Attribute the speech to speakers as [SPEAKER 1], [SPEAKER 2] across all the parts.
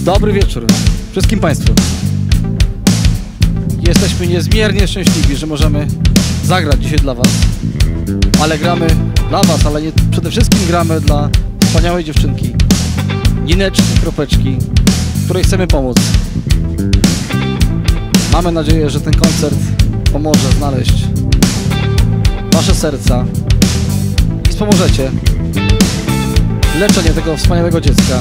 [SPEAKER 1] Dobry wieczór wszystkim Państwu. Jesteśmy niezmiernie szczęśliwi, że możemy zagrać dzisiaj dla Was. Ale gramy dla Was, ale nie, przede wszystkim gramy dla wspaniałej dziewczynki Nineczki Kropeczki, której chcemy pomóc. Mamy nadzieję, że ten koncert pomoże znaleźć Wasze serca i wspomożecie leczenie tego wspaniałego dziecka.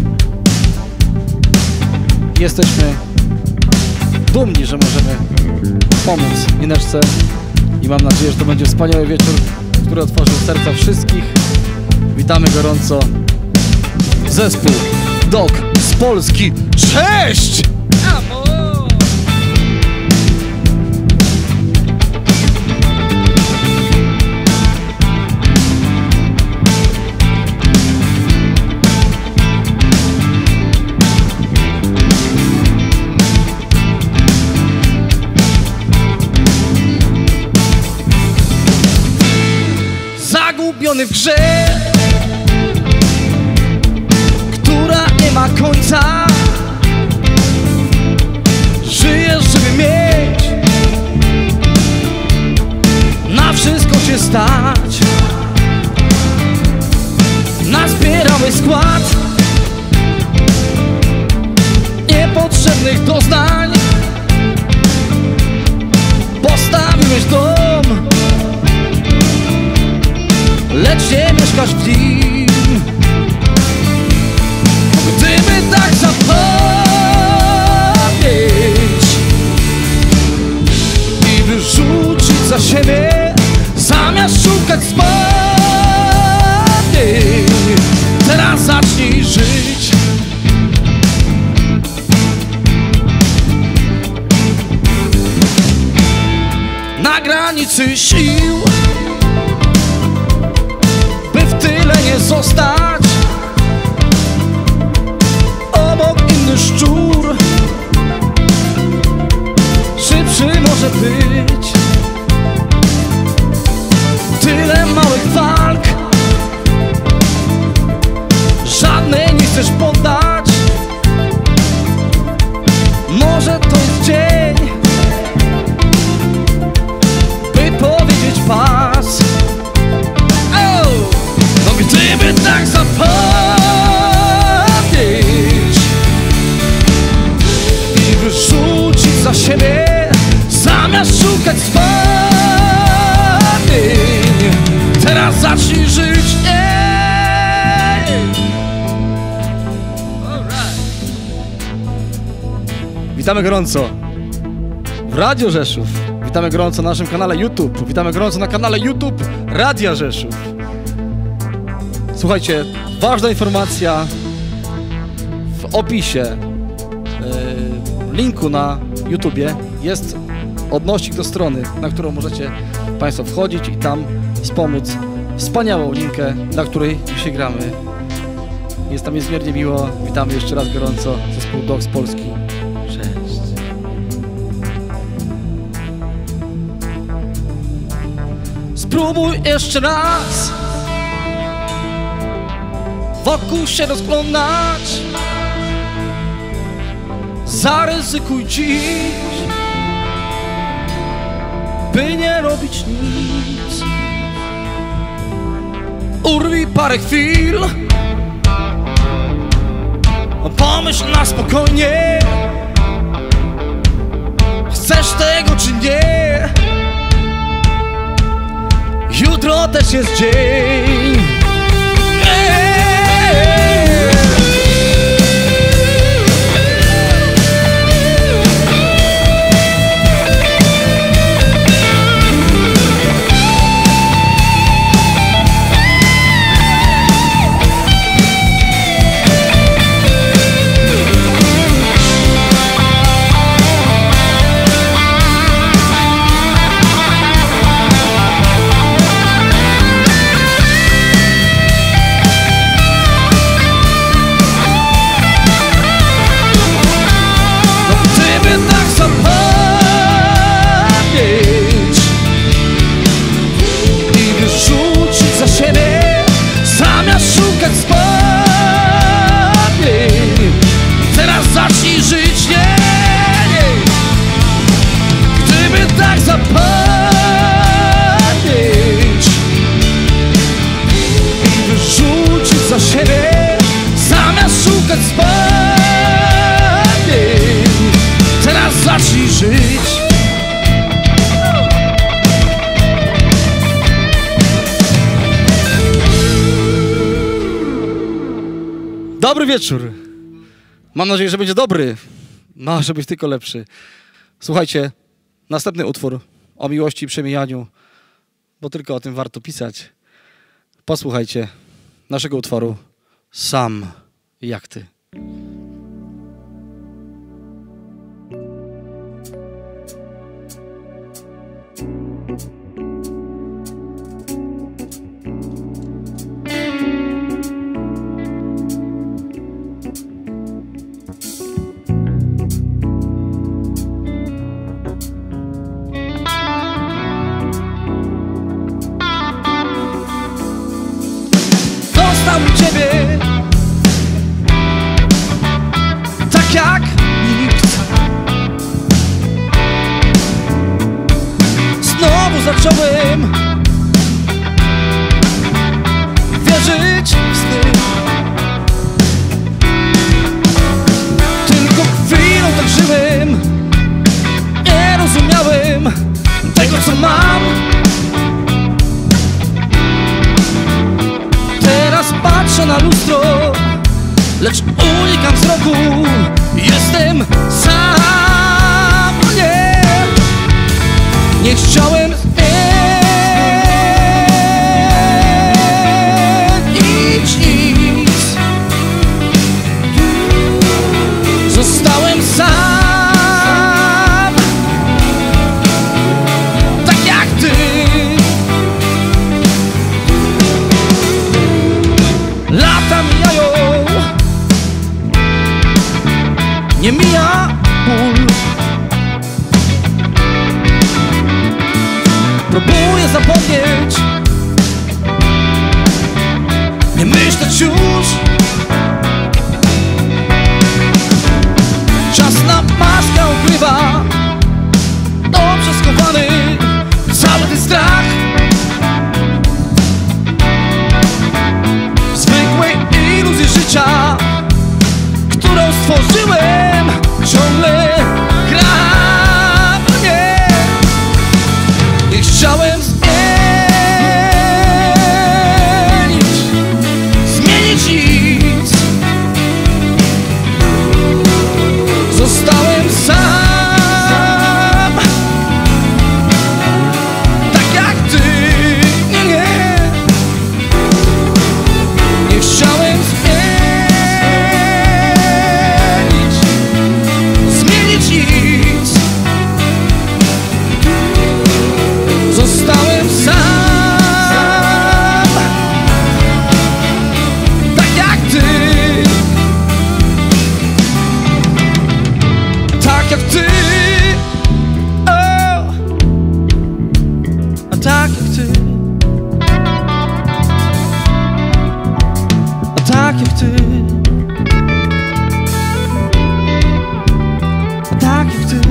[SPEAKER 1] Jesteśmy dumni, że możemy pomóc Nineczce i mam nadzieję, że to będzie wspaniały wieczór, który otworzył serca wszystkich. Witamy gorąco zespół Dog z Polski. Cześć!
[SPEAKER 2] Zagubiony w grze, która nie ma końca. Żyjesz, żeby mieć, na wszystko się stać. Nazbierałeś skład niepotrzebnych doznań. Postawiłeś dom, lecz nie mieszkasz w nim. Gdyby tak zapomnieć i wyrzucić za siebie, zamiast szukać spodni, teraz zacznij żyć. Na granicy sił, tyle nie zostać obok inny szczur. Szybszy może być. Tyle małych walk, żadnej nie chcesz poddać. Może to jest dzień, by powiedzieć pas. Gdyby tak zapomnieć i wyrzucić za siebie, zamiast szukać spodni, teraz zacznij żyć.
[SPEAKER 1] Witamy gorąco w Radio Rzeszów. Witamy gorąco na naszym kanale YouTube. Witamy gorąco na kanale YouTube Radia Rzeszów. Słuchajcie, ważna informacja w opisie linku na YouTubie jest odnośnik do strony, na którą możecie Państwo wchodzić i tam wspomóc wspaniałą linkę, dla której dzisiaj gramy. Jest tam niezmiernie miło. Witamy jeszcze raz gorąco zespół Dog z Polski. Cześć.
[SPEAKER 2] Spróbuj jeszcze raz wokół się rozglądać. Zaryzykuj dziś, by nie robić nic. Urwij parę chwil, pomyśl na spokojnie. Chcesz tego czy nie? Jutro też jest dzień.
[SPEAKER 1] Dobry wieczór. Mam nadzieję, że będzie dobry. Może być tylko lepszy. Słuchajcie, następny utwór o miłości i przemijaniu, bo tylko o tym warto pisać. Posłuchajcie naszego utworu Sam jak ty.
[SPEAKER 2] Został ciebie tak jak nikt. Znowu zacząłem wierzyć w sny. Tylko chwilą tak żyłem, nie rozumiałem tego, co mam. Teraz patrzę na lustro, lecz unikam wzroku. Jestem sam, nie chciałem zmienić nic. Zostałem sam, tak jak ty. Lata mijają, nie mija ból. Próbuję zapomnieć, nie myśleć już. Czas na maskę ukrywa dobrze schowany cały ten strach. W zwykłej iluzji życia, którą stworzyłem, ciągle gram. Nie chciałem zmienić nic. Zostałem sam, tak jak ty. Nie chciałem zmienić nic. Zostałem sam, tak jak ty. Tak jak ty, oh. A tak jak ty. A tak jak ty. A tak jak ty.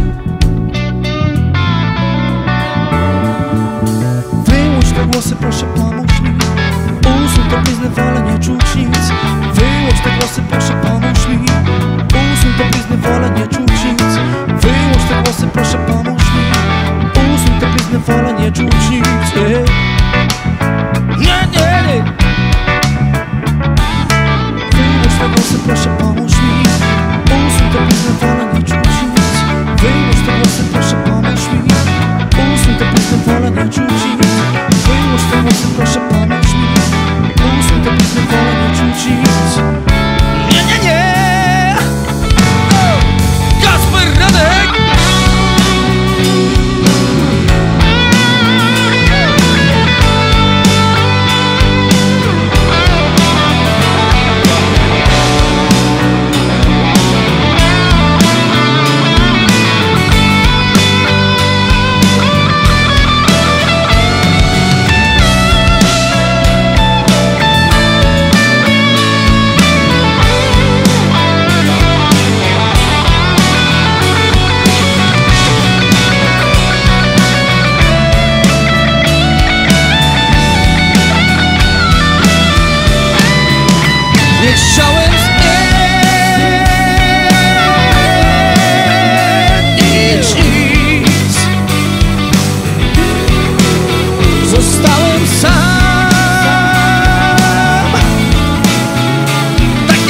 [SPEAKER 2] Wyłącz te głosy, proszę pomóż mi. Usuń te blizny, wolę nie czuć nic. Wyłącz te głosy, proszę pomóż mi. Usuń te blizny, wolę nie czuć nic. Wyłącz te głosy, proszę pomóż mi. Usuń te blizny, wolę nie czuć nic. Nie. Wyłącz te głosy, proszę pomóż mi. Usuń te blizny, wolę nie czuć nic. Wyłącz te głosy, proszę pomóż mi. Usuń te blizny, wolę nie czuć nic. Wyłącz te głosy, proszę pomóż mi. Usuń te blizny, wolę nie czuć nic. Nie. Kasper Radek. Nie chciałem zmienić nic. Zostałem sam, tak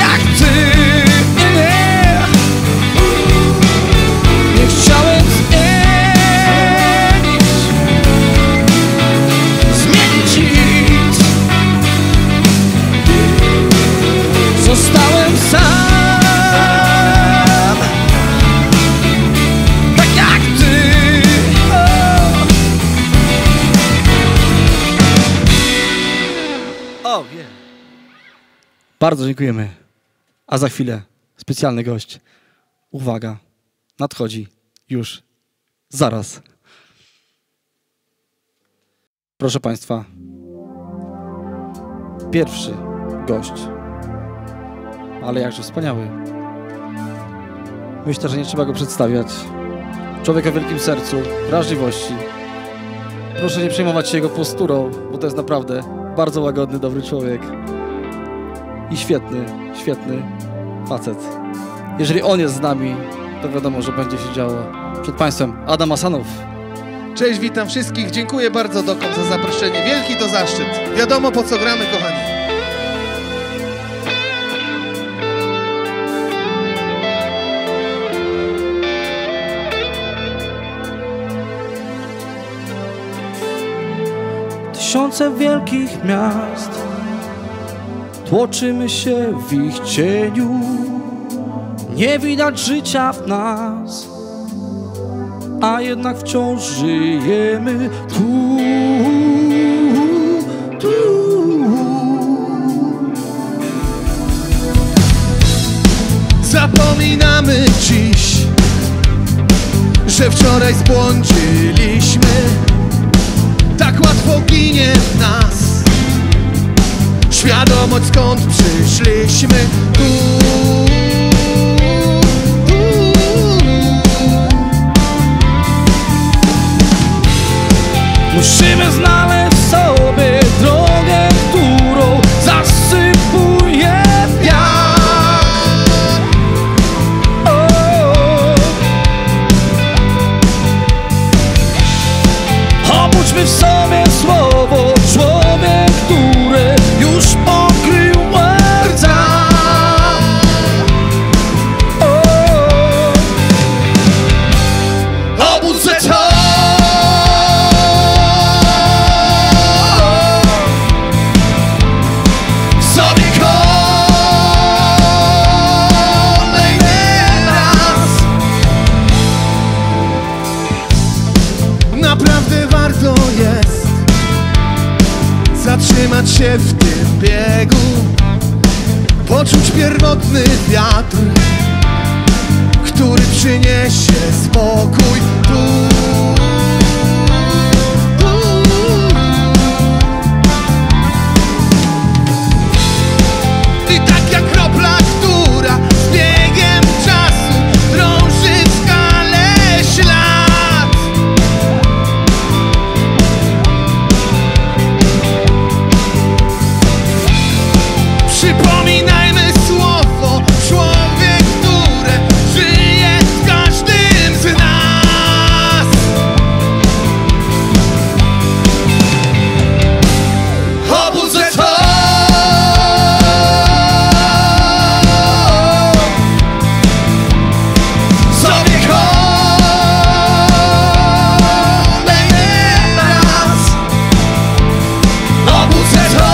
[SPEAKER 1] Bardzo dziękujemy. A za chwilę specjalny gość. Uwaga, nadchodzi już zaraz. Proszę Państwa, pierwszy gość, ale jakże wspaniały. Myślę, że nie trzeba go przedstawiać. Człowiek o wielkim sercu, wrażliwości. Proszę nie przejmować się jego posturą, bo to jest naprawdę bardzo łagodny, dobry człowiek. I świetny, świetny facet. Jeżeli on jest z nami, to wiadomo, że będzie się działo. Przed Państwem Adam Asanow.
[SPEAKER 3] Cześć, witam wszystkich. Dziękuję bardzo Dokom za zaproszenie. Wielki to zaszczyt. Wiadomo, po co gramy, kochani.
[SPEAKER 2] Tysiące wielkich miast, tłoczymy się w ich cieniu. Nie widać życia w nas, a jednak wciąż żyjemy tu.
[SPEAKER 3] Zapominamy dziś, że wczoraj zbłądziliśmy. Tak łatwo ginie w nas świadomość, skąd przyszliśmy.
[SPEAKER 2] Musimy znaleźć sobie drogę, którą zasypuje wiatr. Obudźmy w sobie słowo człowiek, które już pokrył rdza.
[SPEAKER 3] Obudzę to! Naprawdę warto jest zatrzymać się w tym biegu, poczuć pierwotny wiatr, który przyniesie spokój tu. I tak jak kropla, która z biegiem czasu drąży w skale ślad, przypominajmy słowo człowiek, które żyje w każdym z nas. Obudzę to! Sobie kolejny raz. Obudzę to!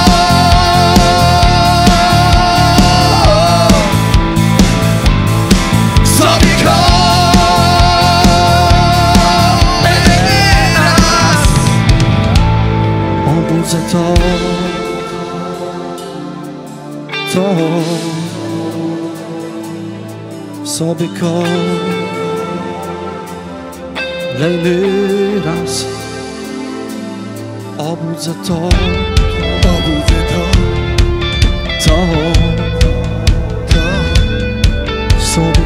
[SPEAKER 3] Sobie kolejny raz.
[SPEAKER 2] Obudzę to, sobie kolejny raz. Obudzę to,
[SPEAKER 3] Obudzę to,
[SPEAKER 2] sobie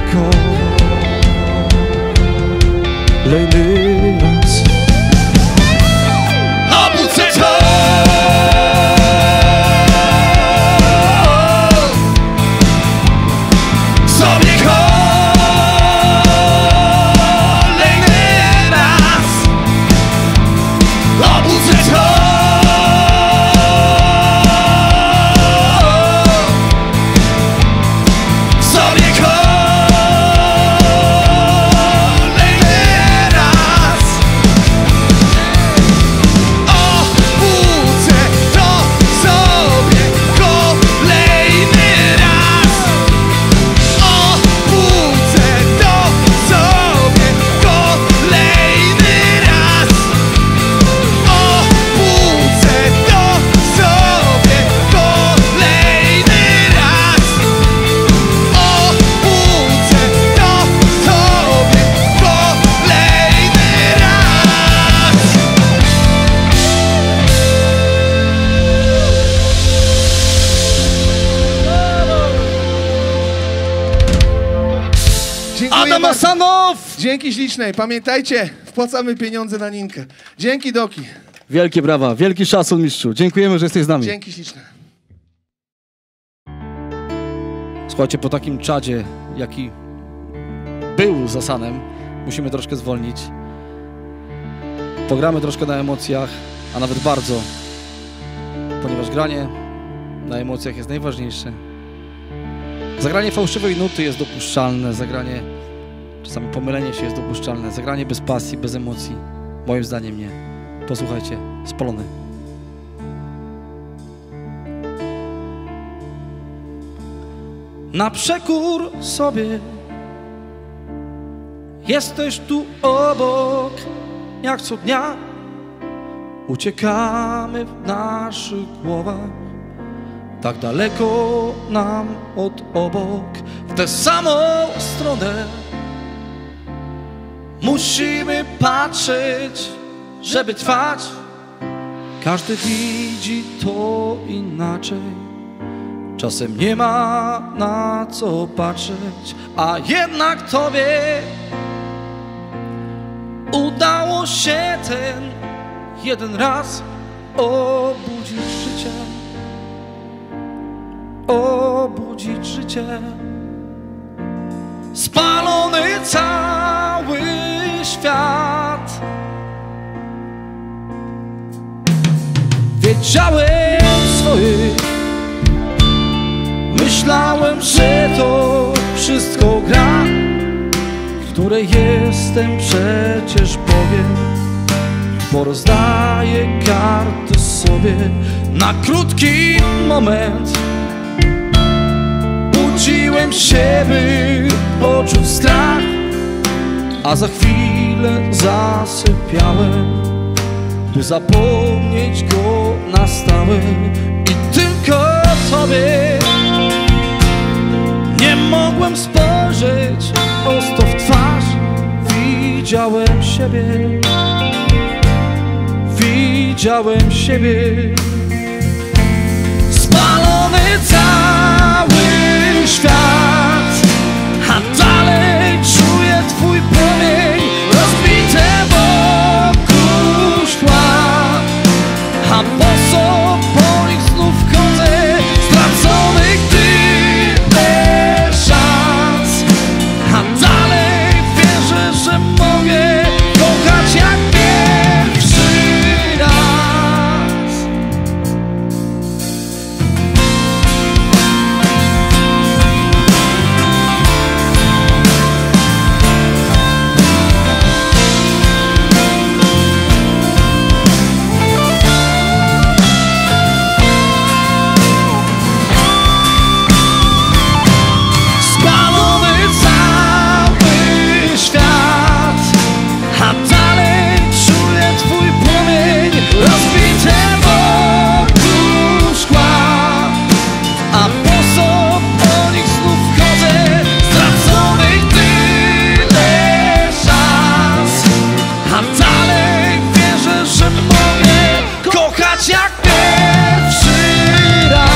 [SPEAKER 2] kolejny raz.
[SPEAKER 3] obudzę to! Sobie kolejny raz. Obudzę to! Sobie kolejny raz.
[SPEAKER 1] Siema Sanow!
[SPEAKER 3] Dzięki ślicznej. Pamiętajcie, wpłacamy pieniądze na Ninkę. Dzięki, Doki.
[SPEAKER 1] Wielkie brawa, wielki szacun, mistrzu. Dziękujemy, że jesteś z nami.
[SPEAKER 3] Dzięki śliczne.
[SPEAKER 1] Słuchajcie, po takim czadzie, jaki był z Hasanem, musimy troszkę zwolnić. Pogramy troszkę na emocjach, a nawet bardzo, ponieważ granie na emocjach jest najważniejsze. Zagranie fałszywej nuty jest dopuszczalne, zagranie, czasami pomylenie się jest dopuszczalne, zagranie bez pasji, bez emocji, moim zdaniem nie. Posłuchajcie, Spalony. Na przekór sobie jesteś tu obok, jak co dnia uciekamy w naszych głowach, tak daleko nam od obok, w tę samą stronę musimy patrzeć, żeby trwać. Każdy widzi to inaczej. Czasem nie ma na co patrzeć, a jednak tobie udało się ten jeden raz obudzić życie. Obudzić życie. Spalony cały świat. Wiedziałem swoje. Myślałem, że to wszystko gra, w której jestem przecież Bogiem, bo rozdaję karty sobie na krótki moment. Budziłem się, by poczuć strach, a za chwilę zasypiałem, by zapomnieć go na stałe. I tylko tobie nie mogłem spojrzeć prosto w twarz. Widziałem siebie, widziałem siebie. Spalony cały świat, a dalej czuję twój płomień, rozbite wokół szkła. A po co po nich znów chodzę, straconych tyle szans, a dalej wierzę, że mogę kochać jak pierwszy raz. Spalony cały świat, a dalej czuję twój płomień, rozbite wokół szkła. A po co po nich znów chodzę, straconych tyle szans, a dalej wierzę, że mogę kochać jak pierwszy raz.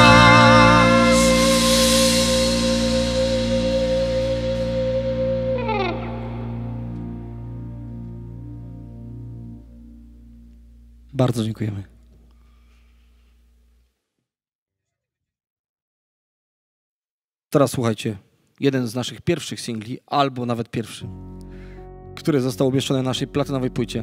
[SPEAKER 1] Bardzo dziękujemy. Teraz słuchajcie, jeden z naszych pierwszych singli, albo nawet pierwszy, który został umieszczony na naszej platynowej płycie.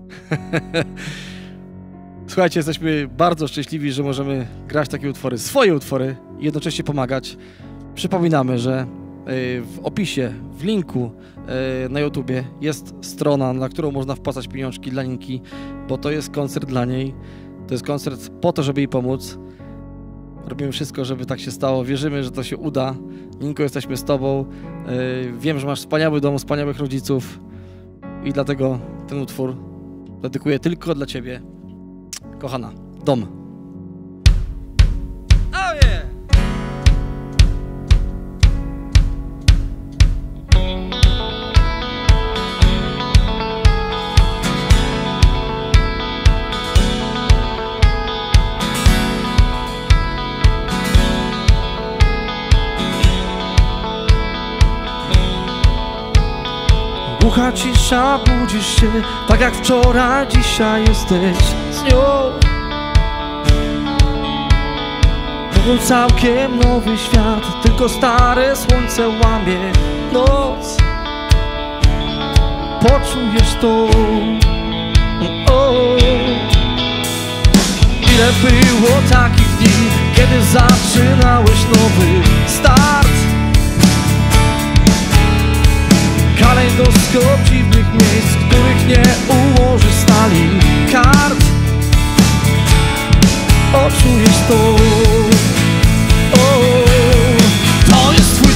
[SPEAKER 1] Słuchajcie, jesteśmy bardzo szczęśliwi, że możemy grać takie utwory, swoje utwory i jednocześnie pomagać. Przypominamy, że w opisie, w linku na YouTubie jest strona, na którą można wpłacać pieniążki dla Ninki, bo to jest koncert dla niej. To jest koncert po to, żeby jej pomóc. Robimy wszystko, żeby tak się stało. Wierzymy, że to się uda. Ninko, jesteśmy z tobą. Wiem, że masz wspaniały dom, wspaniałych rodziców i dlatego ten utwór dedykuję tylko dla ciebie. Kochana, dom. Oh yeah!
[SPEAKER 2] głucha cisza, budzisz się tak jak wczoraj, dzisiaj jesteś z nią. To był całkiem nowy świat, tylko stare słońce łamie noc. Poczujesz to. Ile było takich dni, kiedy zaczynałeś nowy start. Kalejdoskop dziwnych miejsc, których nie ułoży stali kart. Poczujesz to. To jest twój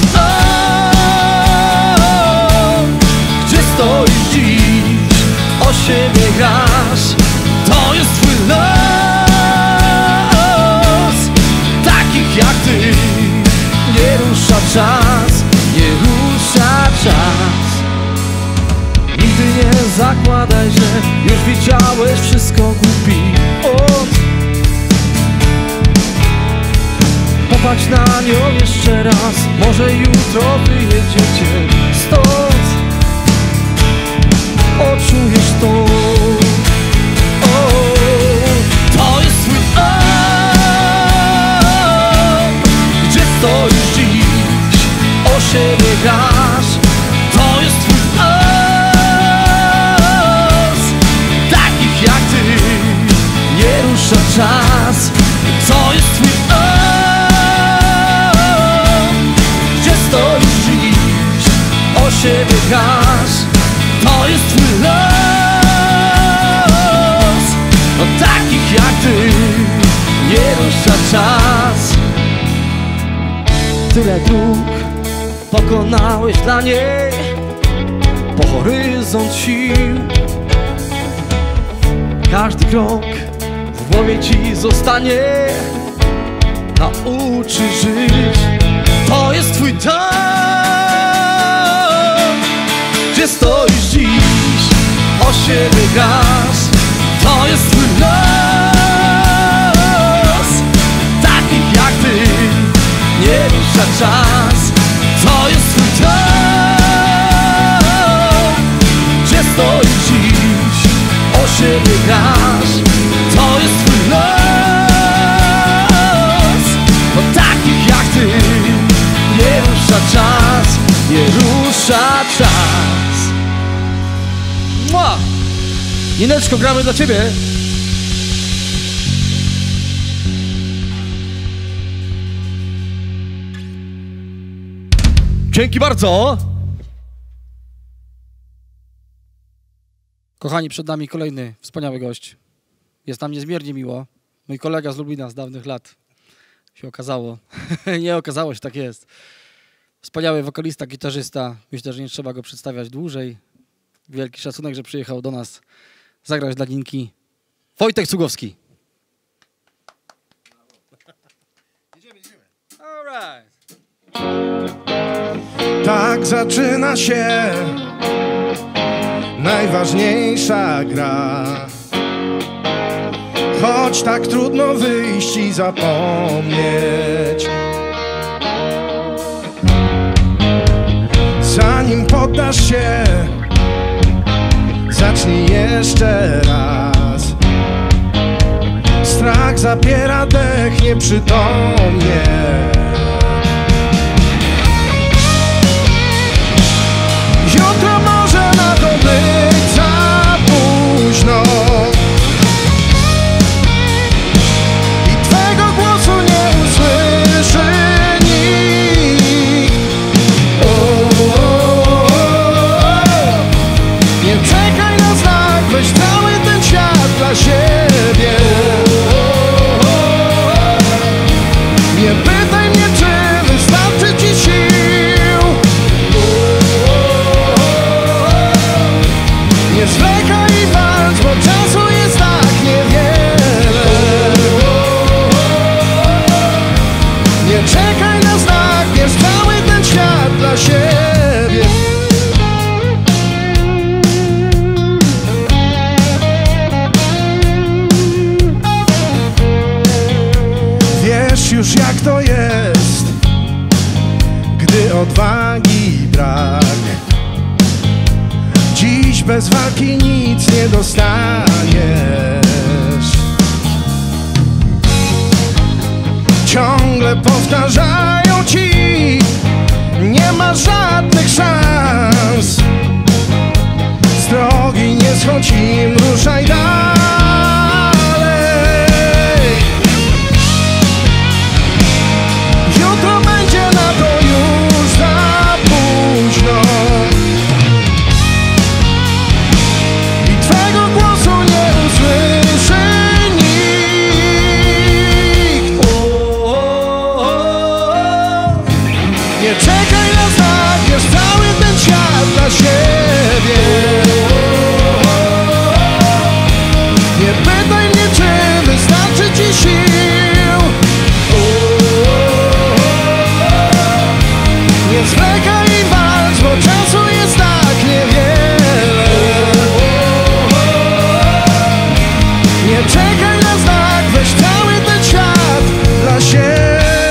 [SPEAKER 2] dom, gdzie stoisz dziś, o siebie grasz. To jest twój los, takich jak ty nie rusza czas, nie rusza czas. Nigdy nie zakładaj, że już widziałeś wszystko, głupi od. Popatrz na nią jeszcze raz, może jutro wyjedziecie stąd. Poczujesz to. To jest twój dom, gdzie stoisz dziś, o siebie grasz. To jest twój los, takich jak ty nie rusza czas. To jest twój dom, gdzie stoisz dziś, o siebie grasz. To jest twój los, takich jak ty nie rusza czas. Tyle dróg pokonałeś dla niej, po horyzont sił. Każdy krok w głowie ci zostanie, nauczy żyć. To jest twój dom, gdzie stoisz dziś, o siebie grasz. To jest twój los, takich jak ty nie rusza czas. To jest twój dom, gdzie stoisz dziś, o siebie grasz. To jest twój los, takich jak ty nie rusza czas, nie rusza czas.
[SPEAKER 1] Mua! Nineczko, gramy dla ciebie. Dzięki bardzo. Kochani, przed nami kolejny wspaniały gość. Jest nam niezmiernie miło. Mój kolega z Lublina z dawnych lat. Się okazało. Nie okazało się, tak jest. Wspaniały wokalista, gitarzysta. Myślę, że nie trzeba go przedstawiać dłużej. Wielki szacunek, że przyjechał do nas zagrać dla Ninki. Wojtek Cugowski.
[SPEAKER 3] Idziemy.
[SPEAKER 1] All right.
[SPEAKER 3] Tak zaczyna się najważniejsza gra. Choć tak trudno wyjść i zapomnieć. Zanim poddasz się, zacznij jeszcze raz. Strach zabiera dech nieprzytomnie. Jutro może na to być za późno i twego głosu nie usłyszy nikt. Nie czekaj na znak, weź cały ten świat dla siebie. Nie pytaj mnie, bez walki nic nie dostaniesz. Ciągle powtarzają ci, nie ma żadnych szans. Z drogi nie schodź im, ruszaj dalej. Jutro będzie na to już za późno i twego głosu nie usłyszy nikt. Nie czekaj na znak, wiesz cały ten świat dla siebie. Nie pytaj mnie, czy wystarczy ci sił. Nie zwlekaj i walcz, bo czasu jest tak niewiele. Nie czekaj na znak, weź cały ten świat dla siebie.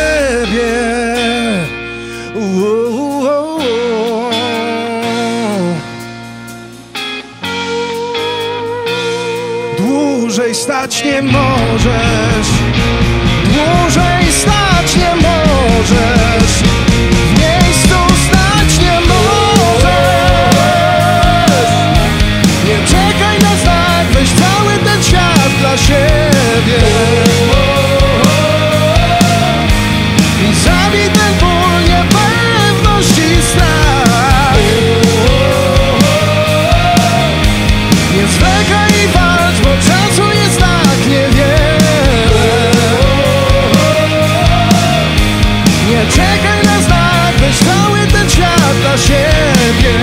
[SPEAKER 3] Dłużej stać nie możesz, dłużej stać nie możesz, w miejscu stać nie możesz. Nie czekaj na znak, weź cały ten świat dla siebie i zabij ten ból, niepewność i strach. Nie zwlekaj i walcz, bo czasu jest tak niewiele. Nie czekaj na znak, weź cały ten świat dla siebie.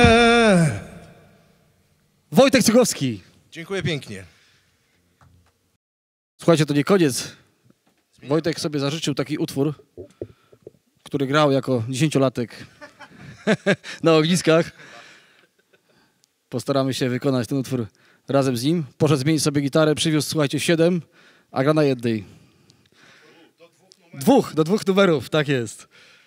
[SPEAKER 1] Wojtek Cugowski.
[SPEAKER 3] Dziękuję pięknie.
[SPEAKER 1] Słuchajcie, to nie koniec. Wojtek sobie zażyczył taki utwór, który grał jako 10-latek na ogniskach. Postaramy się wykonać ten utwór razem z nim. Poszedł zmienić sobie gitarę, przywiózł, słuchajcie, 7, a gra na jednej. Do dwóch numerów, tak jest.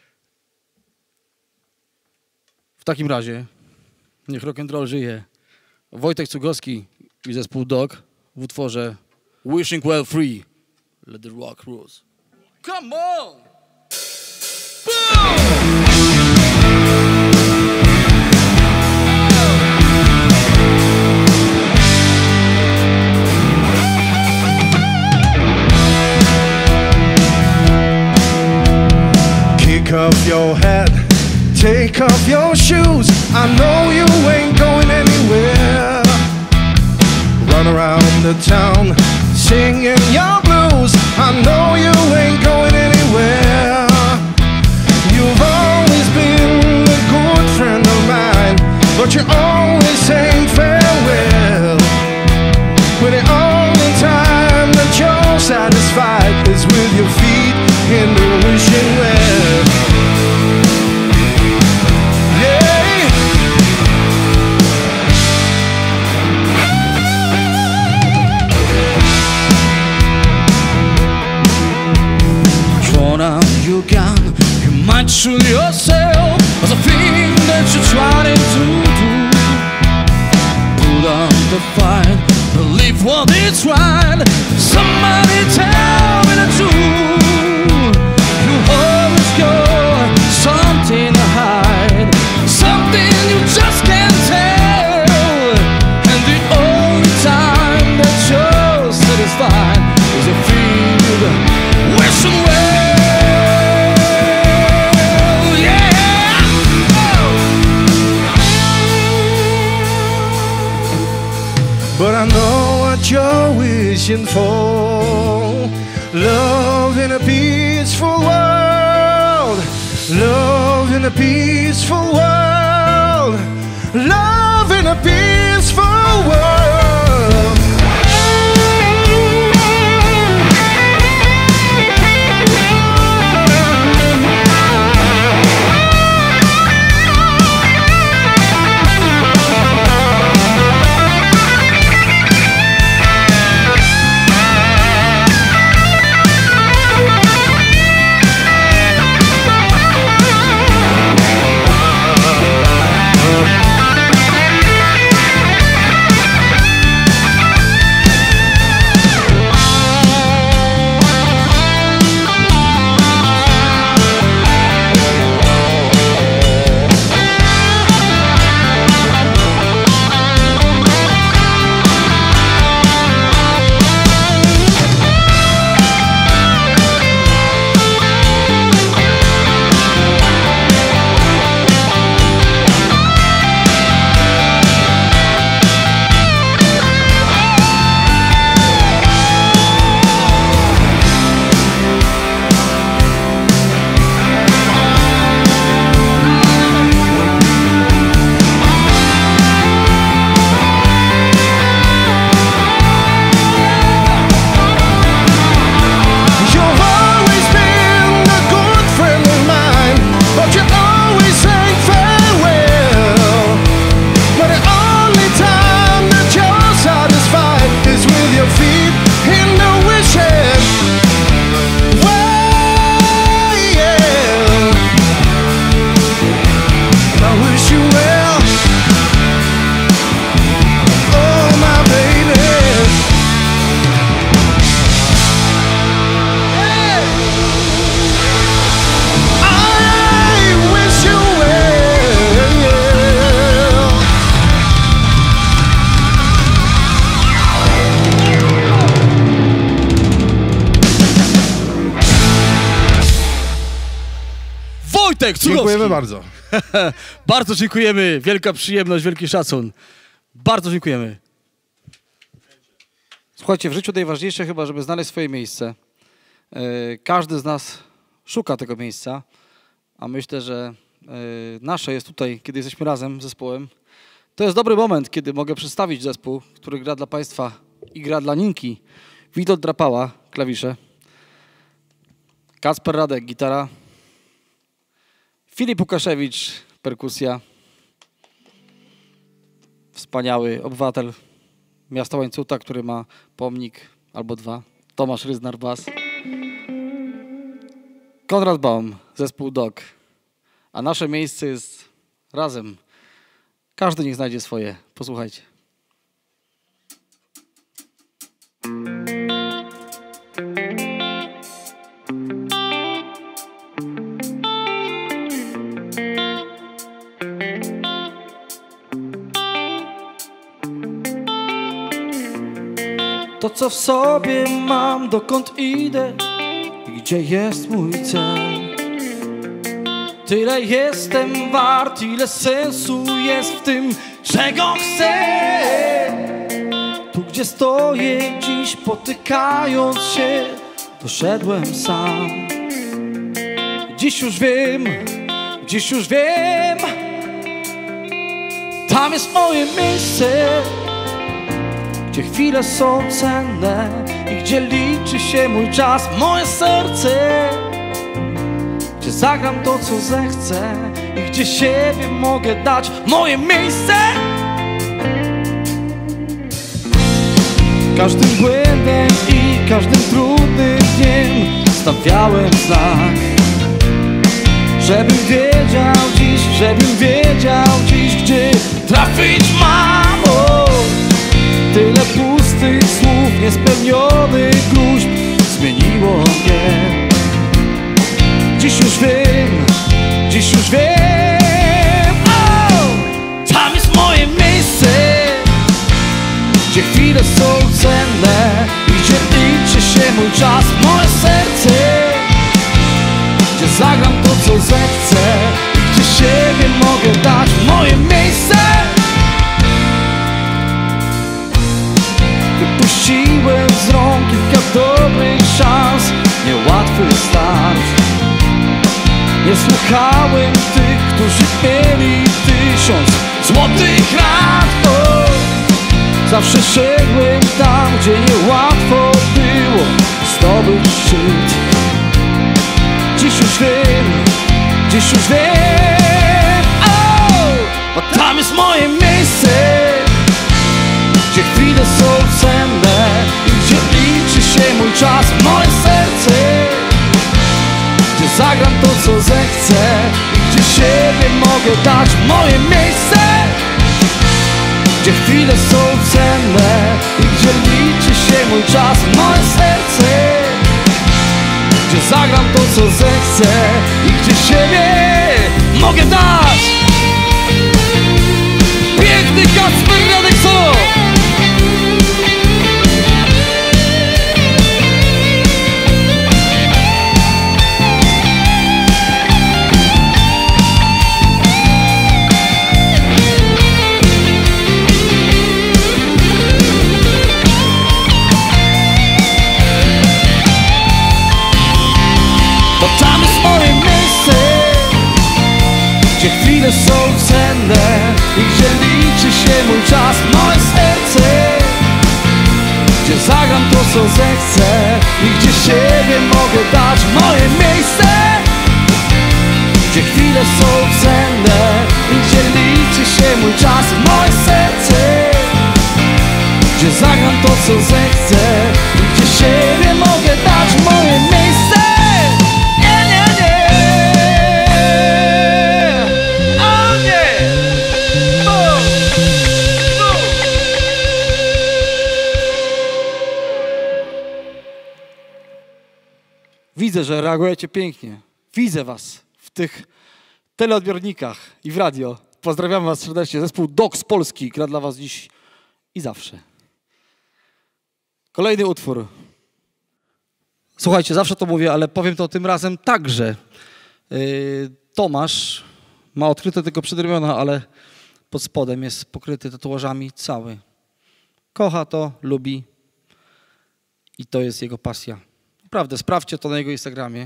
[SPEAKER 1] W takim razie, niech rock'n'roll żyje. Wojtek Cugowski i zespół Dog w utworze Wishing Well Free. Let the rock rules. Come on!
[SPEAKER 3] Kick off your hat, take off your shoes. I know you ain't going anywhere. Run around the town, singing your blues. I know you ain't going anywhere. You've always been a good friend of mine, but you're always saying farewell. When the only time that you're satisfied is with your feet in the wishing well. Yeah.
[SPEAKER 1] Drawn out your gun, you might shoot yourself as a thing that you're trying to do. Put on the fight, believe what is right. Somebody tell me the truth. You always got something to hide, something you just can't tell. And the only time that you're satisfied is a feel wishing well, yeah.
[SPEAKER 3] But I know what you're wishing for. Love in a peaceful world. Love in a peaceful world. Love in a peaceful world.
[SPEAKER 1] Wojtek Cudowski.
[SPEAKER 3] Dziękujemy bardzo.
[SPEAKER 1] Bardzo dziękujemy. Wielka przyjemność, wielki szacun. Bardzo dziękujemy. Słuchajcie, w życiu najważniejsze chyba, żeby znaleźć swoje miejsce. Każdy z nas szuka tego miejsca, a myślę, że nasze jest tutaj, kiedy jesteśmy razem z zespołem. To jest dobry moment, kiedy mogę przedstawić zespół, który gra dla Państwa i gra dla Ninki. Witold Drapała, klawisze. Kacper Radek, gitara. Filip Łukaszewicz, perkusja. Wspaniały obywatel miasta Łańcuta, który ma pomnik albo dwa. Tomasz Ryznar, bas. Konrad Baum, zespół Dog. A nasze miejsce jest razem. Każdy niech znajdzie swoje. Posłuchajcie.
[SPEAKER 2] To, co w sobie mam, dokąd idę i gdzie jest mój cel. Tyle jestem wart, ile sensu jest w tym, czego chcę. Tu, gdzie stoję dziś, potykając się, doszedłem sam. Dziś już wiem, tam jest moje miejsce, gdzie chwile są cenne i gdzie liczy się mój czas, moje serce, gdzie zagram to, co zechcę i gdzie siebie mogę dać, moje miejsce. Każdym błędem i każdym trudnym dniem stawiałem znak, żebym wiedział dziś, gdzie trafić mam. Tyle pustych słów, niespełnionych gruźb zmieniło mnie. Dziś już wiem, tam jest moje miejsce, gdzie chwile są cenne i gdzie liczy się mój czas, moje serce, gdzie zagram to, co zechcę i gdzie siebie mogę dać, moje miejsce. Wypuściłem z rąk kilka dobrych szans, niełatwy start. Nie słuchałem tych, którzy mieli 1000 złotych rad. Zawsze szedłem tam, gdzie niełatwo było zdobyć szczyt. Dziś już wiem, bo tam jest moje miejsce, gdzie chwile są cenne i gdzie liczy się mój czas, moje serce, gdzie zagram to, co zechcę i gdzie siebie mogę dać, moje miejsce, gdzie chwile są cenne i gdzie liczy się mój czas, moje serce, gdzie zagram to, co zechcę i gdzie siebie mogę dać. Piękny Kacper Radek solo! Bo tam jest moje miejsce, gdzie chwile są cenne i gdzie liczy się mój czas, moje serce, gdzie zagram to, co zechcę i gdzie siebie mogę dać, moje miejsce, gdzie chwile są cenne i gdzie liczy się mój czas, moje serce, gdzie zagram to, co zechcę i gdzie siebie mogę dać, moje miejsce.
[SPEAKER 1] Widzę, że reagujecie pięknie. Widzę was w tych teleodbiornikach i w radio. Pozdrawiam was serdecznie. Zespół Dog z Polski gra dla was dziś i zawsze. Kolejny utwór. Słuchajcie, zawsze to mówię, ale powiem to tym razem także. Tomasz ma odkryte tylko przedramiona, ale pod spodem jest pokryty tatuażami cały. Kocha to, lubi i to jest jego pasja. Naprawdę, sprawdźcie to na jego Instagramie.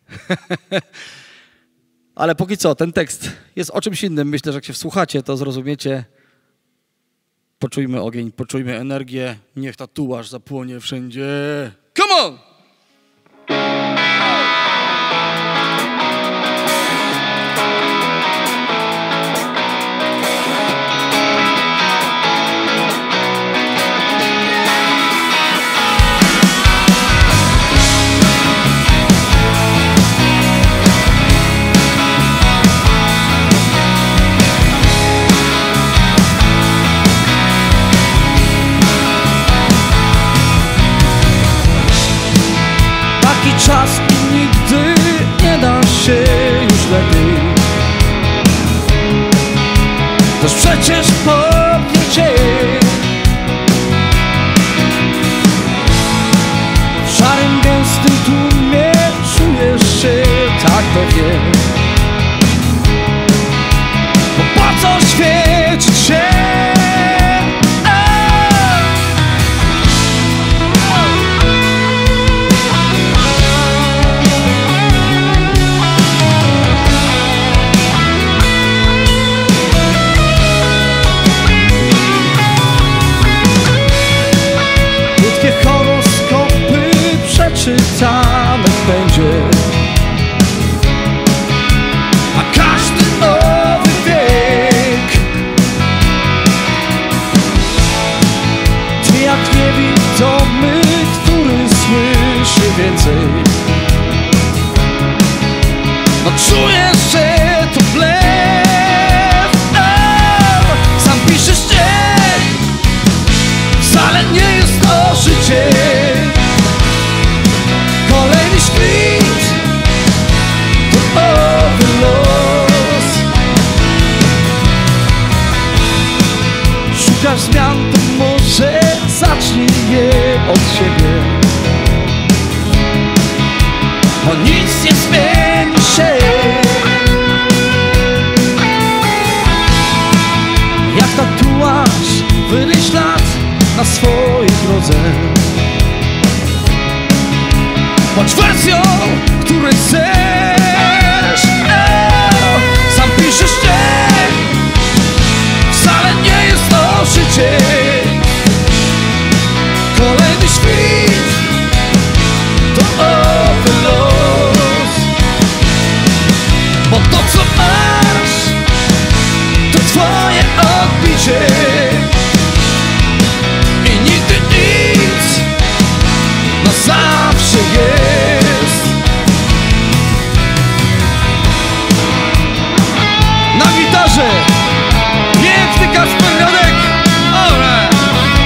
[SPEAKER 1] Ale póki co, ten tekst jest o czymś innym. Myślę, że jak się wsłuchacie, to zrozumiecie. Poczujmy ogień, poczujmy energię. Niech tatuaż zapłonie wszędzie. Come on!
[SPEAKER 2] Czas i nigdy nie da się już lepiej. Toż przecież powiem cię. W szarym, gęstym tłumie czujesz się tak pewnie. Bo po co świecić się? Czytanych będzie, a każdy nowy wiek. Ty jak niewidomy, który słyszy więcej. No czujesz, że to blef. Sam piszesz dzień, wcale nie jest to życie. Kolejny świt to nowy los. Szukasz zmian, to może zacznij je od siebie. Bo nic nie zmieni się. Jak tatuaż wyryj ślad na swojej drodze. Bądź wersją, której chcesz. Sam piszesz dzień, wcale nie jest to życie. Kolejny świt to nowy los. Bo to co masz, to twoje odbicie. I nigdy nic na zawsze jest. Na gitarze piękny Kacper Jodek. Alright.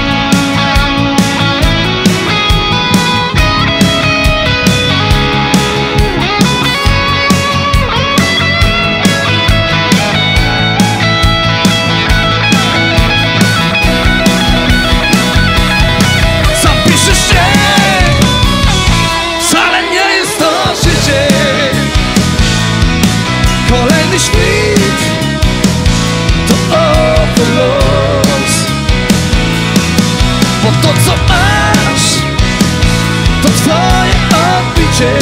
[SPEAKER 2] Sam piszesz się, wcale nie jest to życie. Kolejny świt to nowy los. Bo to co masz, to twoje odbicie.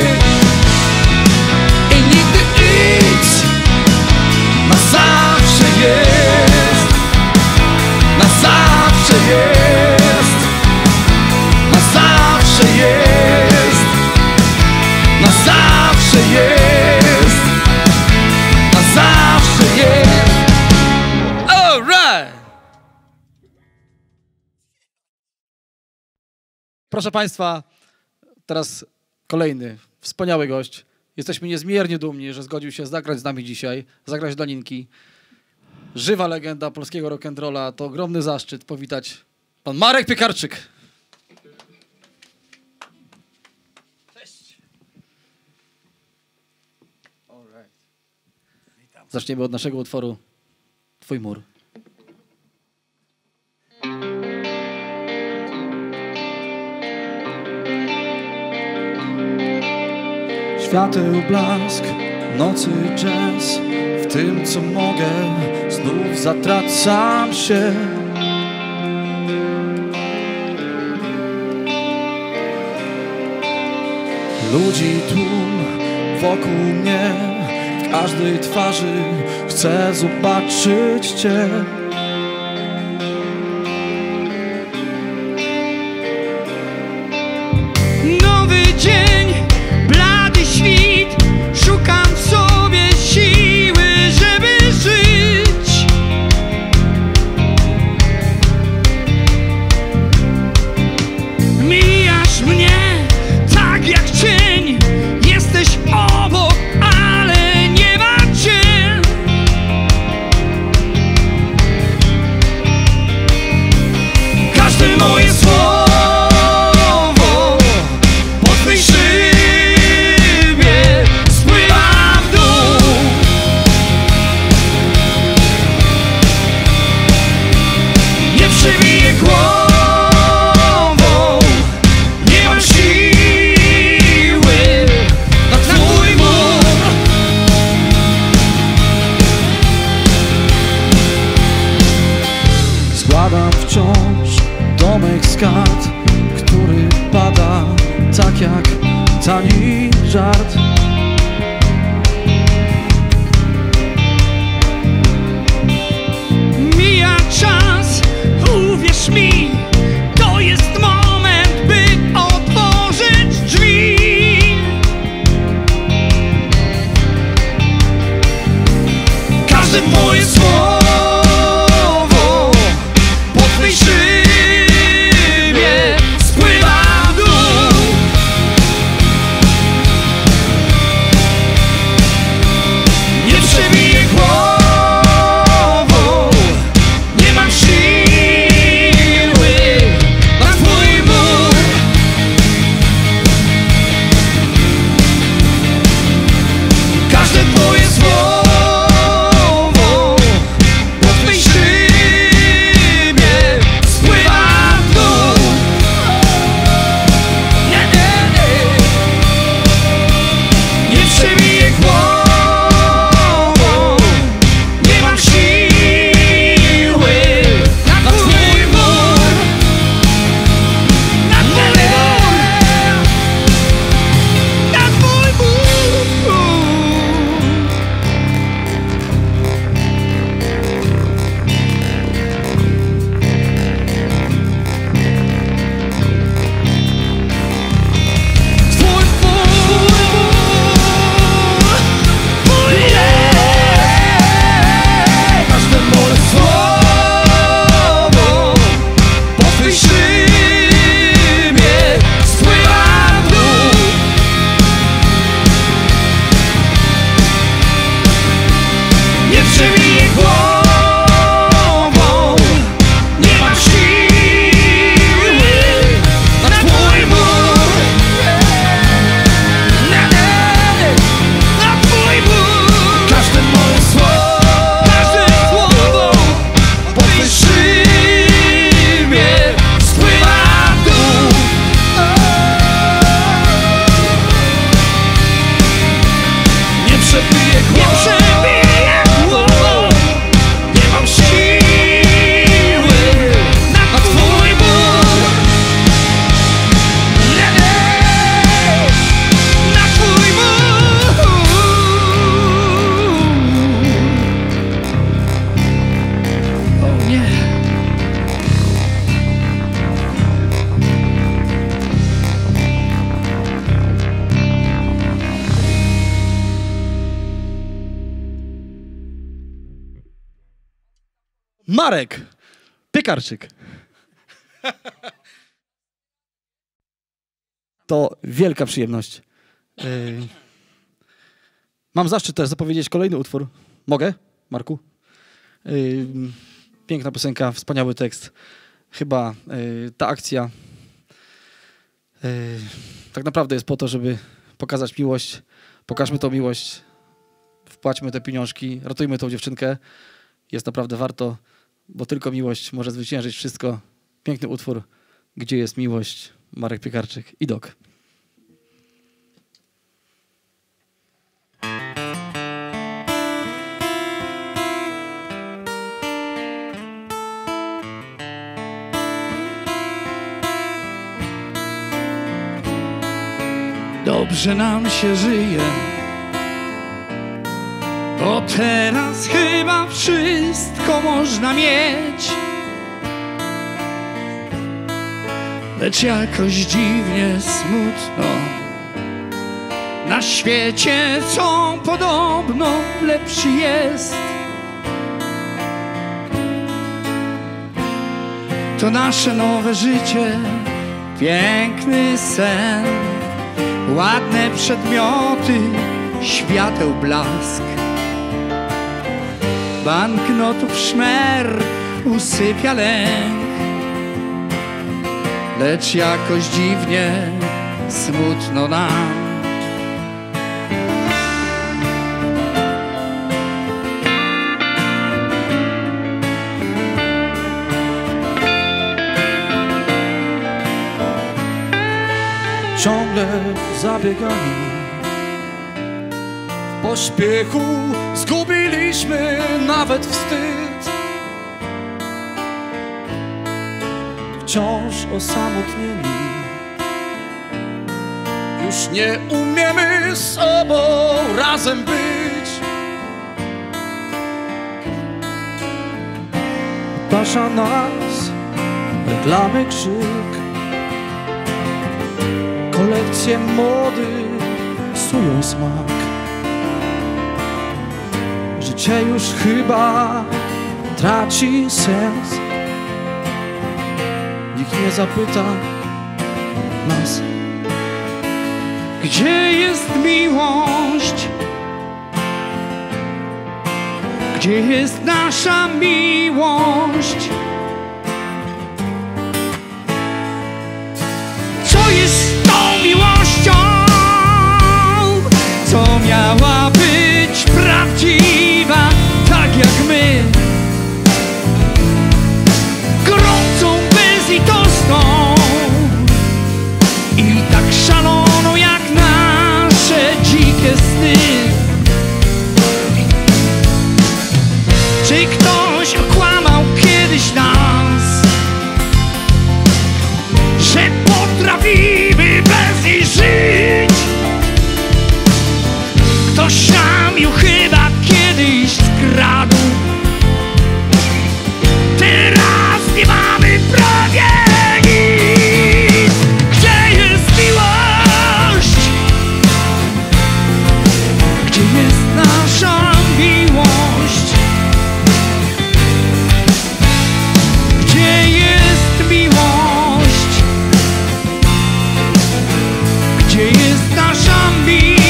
[SPEAKER 2] I nigdy nic na zawsze jest. Na zawsze jest. Na zawsze jest. Na zawsze jest. Na zawsze jest. All right.
[SPEAKER 1] Proszę Państwa, teraz kolejny wspaniały gość. Jesteśmy niezmiernie dumni, że zgodził się zagrać z nami dzisiaj, zagrać dla Ninki. Żywa legenda polskiego rock'n'rolla. To ogromny zaszczyt powitać pan Marek Piekarczyk. Cześć. Zaczniemy od naszego utworu Twój mur.
[SPEAKER 2] Świateł blask
[SPEAKER 1] nocy jazz, w tym co mogę, znów zatracam się. Ludzi tłum wokół mnie, w każdej twarzy chcę zobaczyć Cię.
[SPEAKER 2] Nowy dzień, blady świt, szukam sobie siły, żeby żyć. Mijasz mnie tak jak cień, jesteś obok, ale nie ma cię. Każde moje słowo po twej szybie spływa w dół. Nie przebiję głową, nie mam siły na twój mur.
[SPEAKER 1] Składam wciąż domek z kart, który pada tak jak tani żart.
[SPEAKER 2] Mija czas, uwierz mi, to jest moment, by otworzyć drzwi. Każde moje słowo po twej szybie spływa w dół. Nie przebiję głową, nie mam siły na twój mur. Każde twoje słowo po twej szybie spływa w dół. Nie, nie, nie. Nie przebiję głową, nie mam siły na twój mur. Na twój mur. Na twój mur. Twój każde moje słowo po twej szybie spływa w dół. Nie przebiję głową, nie mam siły na twój mur. Na twój mur. Każde moje słowo po twej szybie spływa w dół. Nie przebiję głową, nie mam siły na twój mur. Nie, nie, na twój mur. O nie.
[SPEAKER 1] Marek Piekarczyk. To wielka przyjemność. Mam zaszczyt też zapowiedzieć kolejny utwór. Mogę, Marku? Piękna piosenka, wspaniały tekst. Chyba ta akcja tak naprawdę jest po to, żeby pokazać miłość. Pokażmy tą miłość, wpłaćmy te pieniążki, ratujmy tą dziewczynkę. Jest naprawdę warto, bo tylko miłość może zwyciężyć wszystko. Piękny utwór, Gdzie jest miłość? Marek Piekarczyk i Dok.
[SPEAKER 2] dobrze nam się żyje, bo teraz chyba wszystko można mieć. Lecz jakoś dziwnie smutno na świecie, co podobno lepszy jest. To nasze nowe życie, piękny sen, ładne przedmioty, świateł blask, banknotów szmer usypia lęk. Lecz jakoś dziwnie smutno nam. Ciągle zabiegani, w pośpiechu zgubiliśmy nawet wstyd. Wciąż osamotnieni, już nie umiemy z sobą razem być. Pasza nas reklamy, krzyk, kolekcje mody psują smak. Życie już chyba traci sens. Nikt nie zapyta nas, gdzie jest miłość? Gdzie jest nasza miłość? Co jest tą miłością, co miała być prawdziwa, tak jak my, gorącą, bezlitosną i tak szaloną jak nasze dzikie sny. Czy ktoś okłamał kiedyś nas, że potrafimy bez niej żyć? Ktoś nam ją chyba kiedyś skradł. Teraz nie mamy prawie nic. Gdzie jest miłość? Gdzie jest nasza miłość? Gdzie jest miłość? Gdzie jest nasza miłość?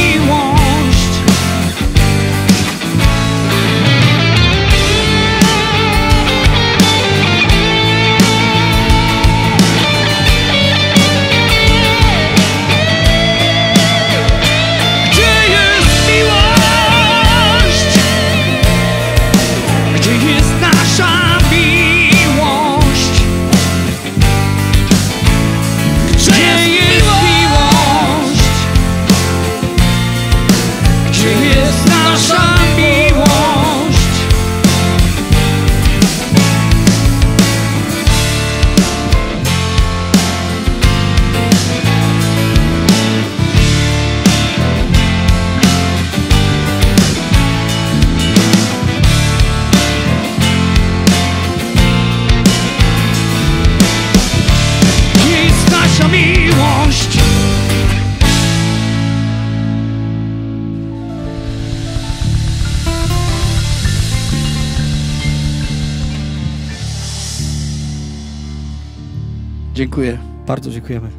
[SPEAKER 2] Dziękuję. Bardzo dziękujemy.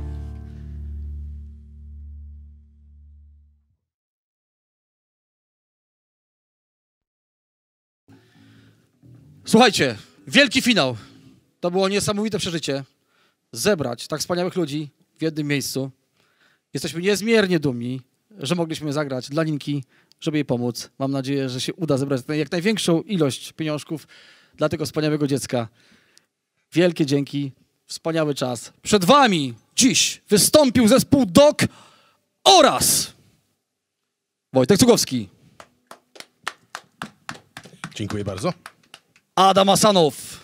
[SPEAKER 1] Słuchajcie, wielki finał. To było niesamowite przeżycie. Zebrać tak wspaniałych ludzi w jednym miejscu. Jesteśmy niezmiernie dumni, że mogliśmy zagrać dla Ninki, żeby jej pomóc. Mam nadzieję, że się uda zebrać jak największą ilość pieniążków dla tego wspaniałego dziecka. Wielkie dzięki. Wspaniały czas. Przed wami dziś wystąpił zespół Dok oraz Wojtek Cugowski.
[SPEAKER 3] Dziękuję bardzo.
[SPEAKER 1] Adam Asanow.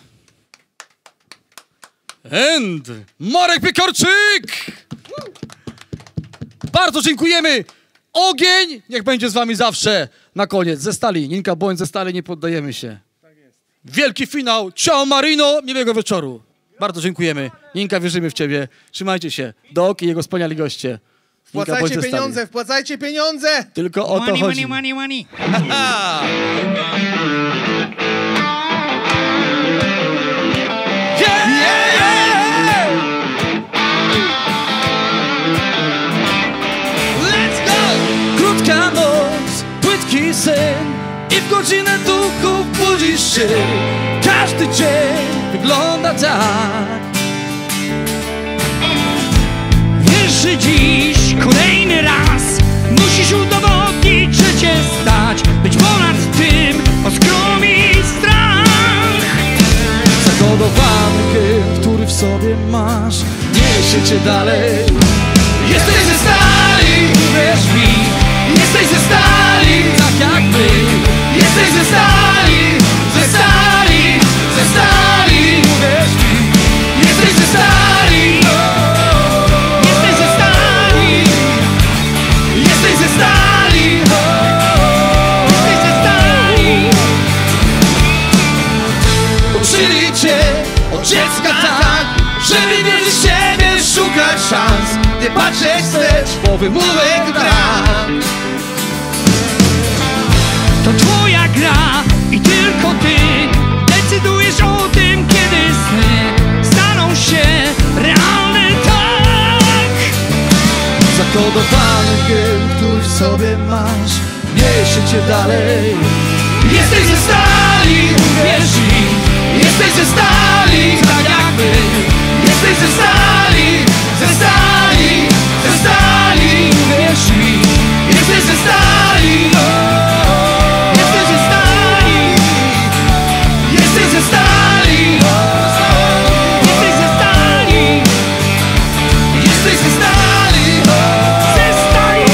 [SPEAKER 1] And Marek Piekarczyk. Bardzo dziękujemy. Ogień niech będzie z wami zawsze. Na koniec, ze stali. Ninka bądź ze stali, nie poddajemy się. Wielki finał. Ciao Marino, miłego wieczoru. Bardzo dziękujemy. Ninka, wierzymy w ciebie. Trzymajcie się. Dok i jego wspaniali goście. Ninka, bądź ze stali.
[SPEAKER 4] Pieniądze, wpłacajcie pieniądze!
[SPEAKER 1] Tylko o to chodzi.
[SPEAKER 5] Money.
[SPEAKER 1] Krótka noc, płytki sen i w godzinę duchów budzisz się. Każdy dzień wygląda tak.
[SPEAKER 5] Wiesz, że dziś kolejny raz musisz udowodnić, że cię stać, być ponad tym oskromi strach.
[SPEAKER 1] Zakodowany gen, który w sobie masz, niesie cię dalej. Jesteś ze stali, uwierz mi. Jesteś ze stali, tak jak my. Jesteś ze stali, ze stali, ze stali, uwierz mi. Jesteś ze stali, jesteś ze stali, jesteś ze stali, jesteś ze stali. Uczyli cię od dziecka tak, żeby wierzyć w siebie, szukać szans, nie patrzeć wstecz, bo wymówek brak.
[SPEAKER 5] To twoja gra i tylko ty decydujesz o tym, kiedy sny staną się realne, tak.
[SPEAKER 1] Zakodowany gen, który w sobie masz, niesie cię dalej. Jesteś ze stali, uwierz mi. Jesteś ze stali, tak jak my. Jesteś ze stali, ze stali, ze stali, uwierz mi. Jesteś ze stali, jesteś ze stali, jesteś ze stali,
[SPEAKER 5] Jesteś ze stali,
[SPEAKER 1] jesteś ze stali,
[SPEAKER 5] ze stali.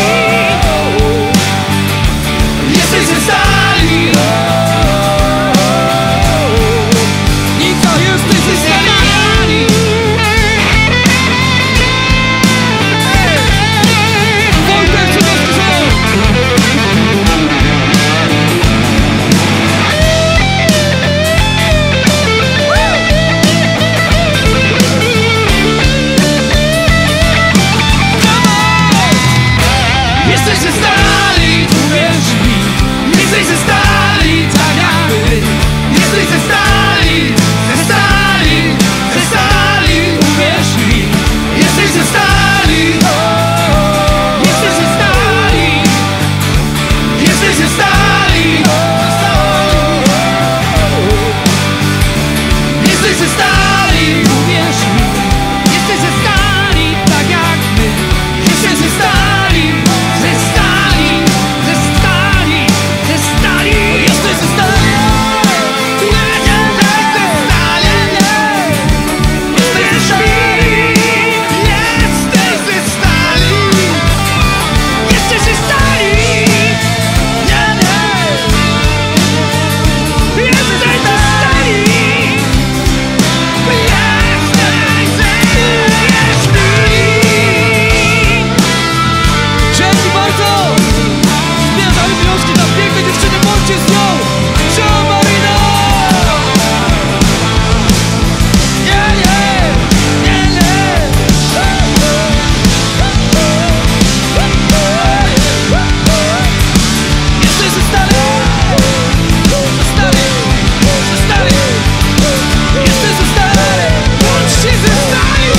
[SPEAKER 1] jesteś ze stali. Ninka, jesteś ze stali. Wojtek, co to Jesteś ze stali, uwierz mi. Jesteś ze stali, tak jak my. Jesteś ze stali, ze stali, ze stali, uwierz mi. Jesteś ze stali, jesteś ze stali, jesteś ze stali, jesteś ze stali, uwierz mi.
[SPEAKER 5] Jesteś ze stali, tak jak my.
[SPEAKER 1] Jesteś ze stali,
[SPEAKER 5] Ze stali, ze stali, ze stali.
[SPEAKER 1] jesteś ze stali. Dzięki bardzo! Zbierzamy wnioski dla pięknej dziewczyny, bądźcie z nią! Ciao Marino! Nie, nie! Nie, nie! Jesteś ze stali! Ze stali! Ze stali! Jesteś ze stali! Bądźcie ze stali!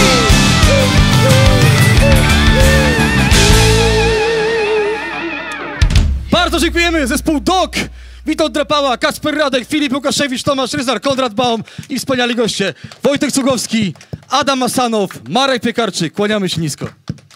[SPEAKER 1] Bardzo dziękujemy, zespół Dok, Witold Drapała, Kasper Radek, Filip Łukaszewicz, Tomasz Ryzar, Konrad Baum i wspaniali goście Wojtek Cugowski, Adam Masanow, Marek Piekarczyk. Kłaniamy się nisko.